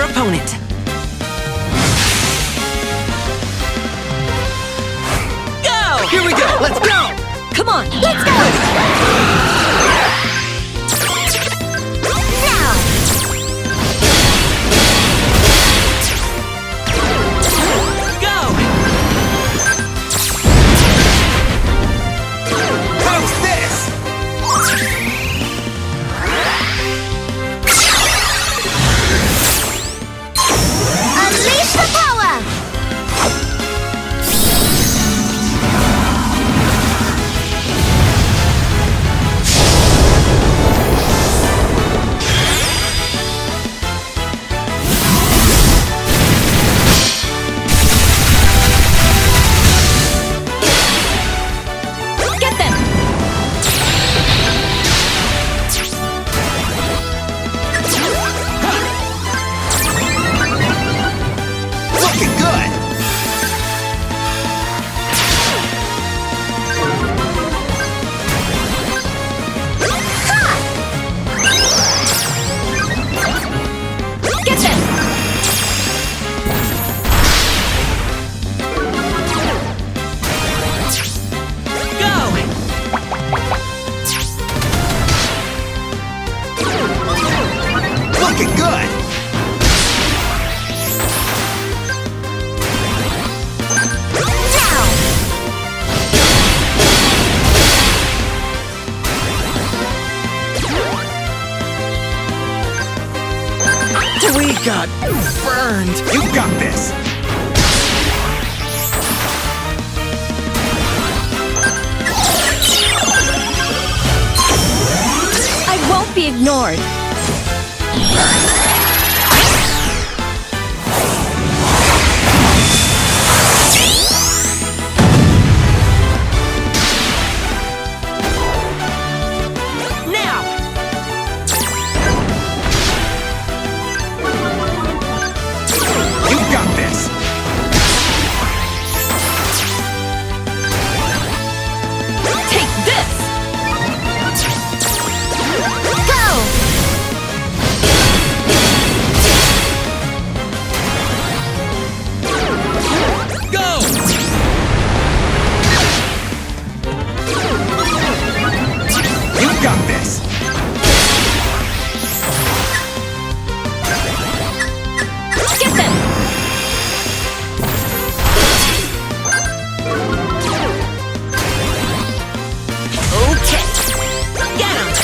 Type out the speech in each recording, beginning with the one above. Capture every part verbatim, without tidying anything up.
opponent. Go! Here we go! Let's go! Come on, let's go! Now! Go! How's this? Unleash the power! Get them! Looking good! Get them! Go! Looking good! Now! We got burned! You got this! I won't be ignored. Now! You got this! Take this! Go! Go! You got this! Get them! Okay! Get him!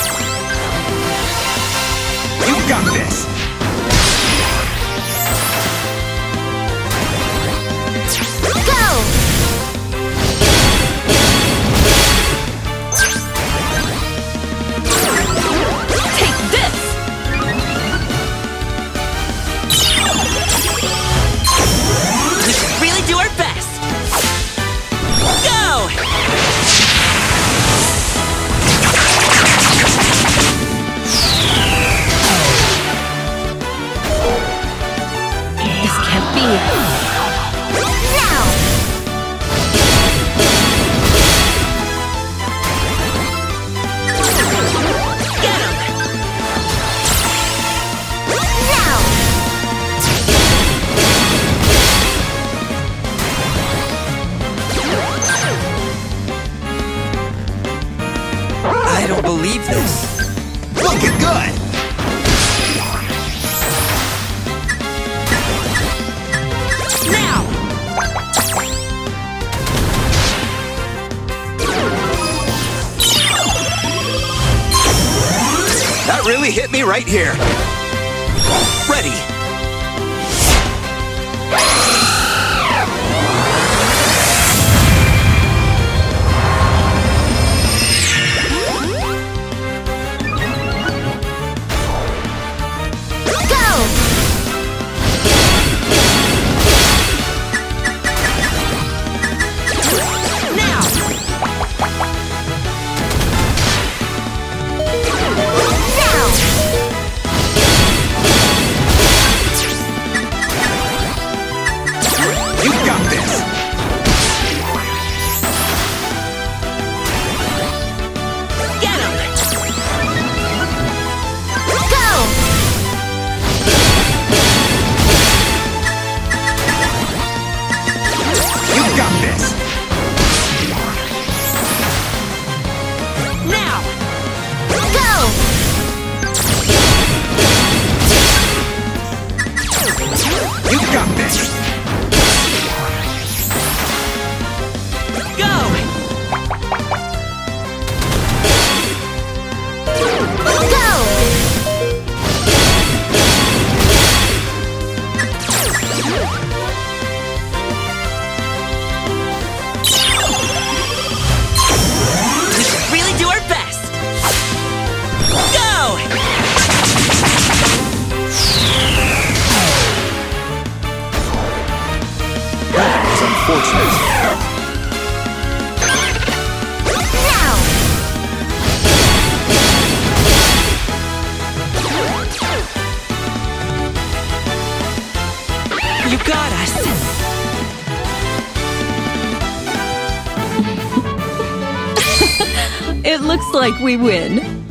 You got this! Go! Take this! We should really do our best! Go! This can't be. Now! Get him! Now! I don't believe this! Looking good! Now! That really hit me right here! Ready! Now! Yes! It looks like we win.